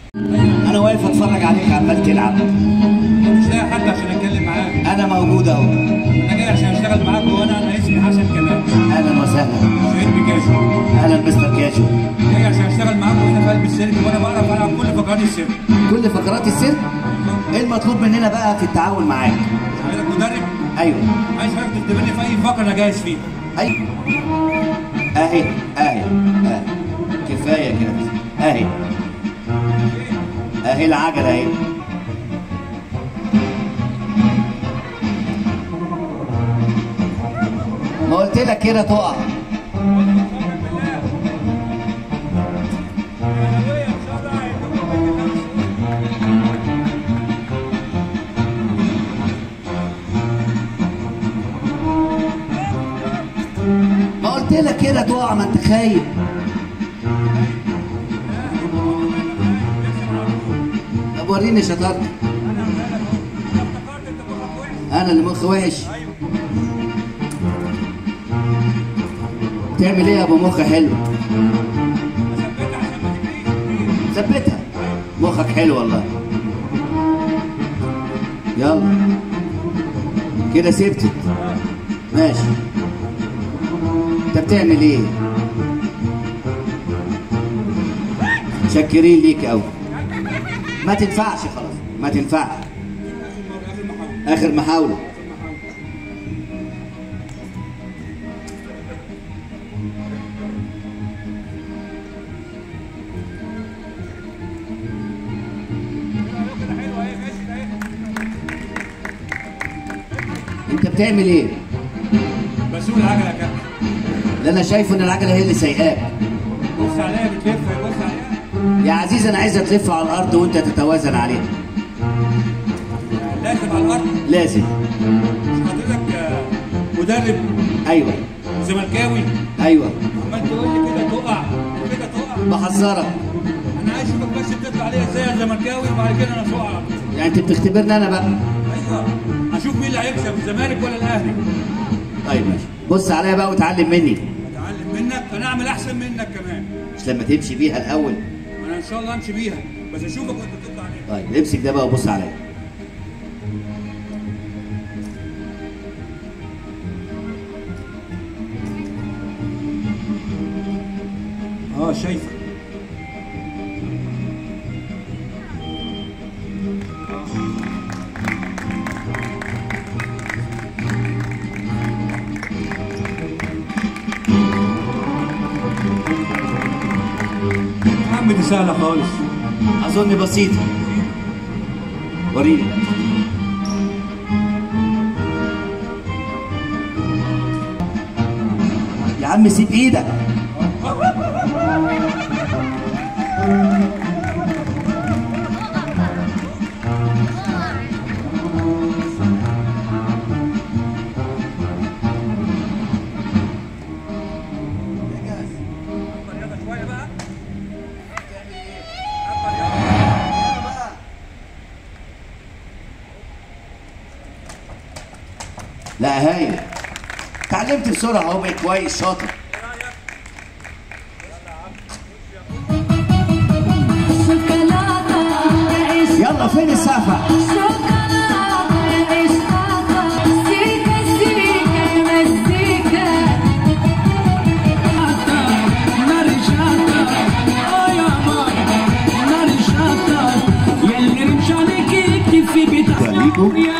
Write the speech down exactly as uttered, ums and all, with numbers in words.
انا واقف اتفرج عليك عمال تلعب. مش لاقي حد عشان اتكلم معاك. انا موجود اهو. انا جاي عشان اشتغل معاك وانا انا اسمي حسن كمال. اهلا وسهلا. شهيد بكاشو. اهلا مستر كاشو. جاي عشان اشتغل معاك وهنا في قلب السيرك وانا بعرف العب كل فقرات السيرك. كل فقرات السيرك؟ ايه المطلوب مننا بقى في التعاون معاك؟ حضرتك مدرب؟ ايوه. عايز حضرتك تختبرني في اي فقره انا جاهز فيها. ايوه. اهي اهي اهي كفايه كده. اهي اهي العجله اهي. ما قلت لك كده تقع. ما قلت لك كده تقع، ما انت خايف. طب وريني شطارتك. انا اللي مخي وحش. تعمل ايه يا ابو مخ حلو؟ ثبتها. مخك حلو والله. يلا كده سبتت. ماشي. انت بتعمل ايه؟ شكرين ليك قوي. ما تنفعش خلاص، ما تنفعش. اخر محاولة. انت بتعمل ايه؟ بسوق العجله يا كابتن. ده انا شايفه ان العجله هي اللي سايقاك. بص عليها بتلف، بص عليها. يا عزيزي انا عايزها تلف على الارض وانت تتوازن عليها. لازم على الارض؟ لازم. مش حضرتك مدرب؟ ايوه. زملكاوي؟ ايوه. عمال تقول لي كده تقع كده تقع. بحذرك. انا عايز اشوفك بس بتطلع عليها ازاي يا زملكاوي وبعد كده انا اسوقها. يعني انت بتختبرني انا بقى؟ ايوه. هشوف مين اللي هيكسب، الزمالك ولا الاهلي. طيب ماشي. بص عليا بقى وتعلم مني. اتعلم منك؟ انا اعمل احسن منك كمان. مش لما تمشي بيها الاول؟ انا ان شاء الله امشي بيها بس اشوفك وانت بتطلع عليها. طيب امسك ده بقى وبص عليا. اه شايفك. يا عم دي سهلة خالص. اظن بسيطة. وريني. يا عم سيب ايدك. لا هايل. اتعلمت بسرعة اهو، بقيت كويس شاطر. يلا فين السقفة؟ يلي رمش عليك يكتب في بيتك.